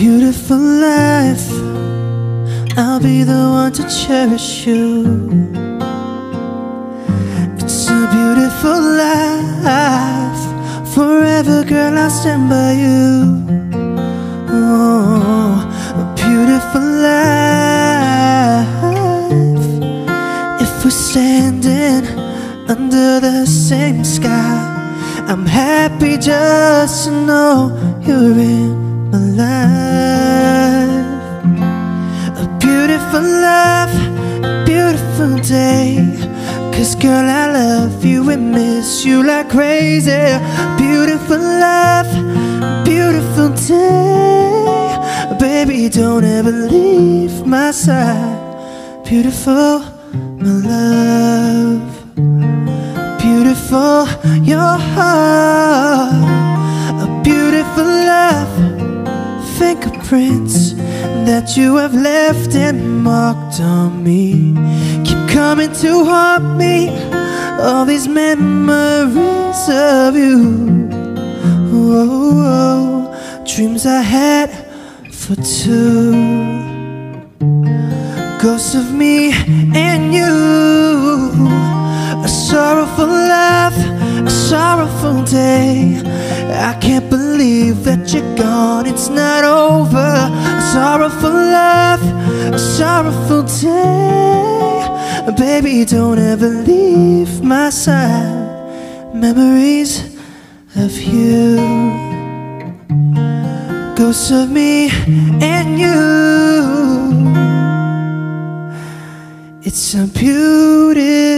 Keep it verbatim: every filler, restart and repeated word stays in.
beautiful life. I'll be the one to cherish you. It's a beautiful life. Forever, girl, I'll stand by you. Oh, a beautiful life. If we're standing under the same sky, I'm happy just to know you're in my life. A beautiful life, a beautiful day. Cause girl, I love you and miss you like crazy. Beautiful life, beautiful day. Baby, don't ever leave my side. Beautiful, my love. Beautiful, your heart. A beautiful love. Fingerprints that you have left and marked on me keep coming to haunt me. All these memories of you. Oh, oh, dreams I had for two. Ghosts of me and you. A sorrowful life, a sorrowful day. I can't believe that you're gone, it's not over. A sorrowful life, a sorrowful day. Baby, don't ever leave my side. Memories of you. Ghosts of me and you. It's a beauty.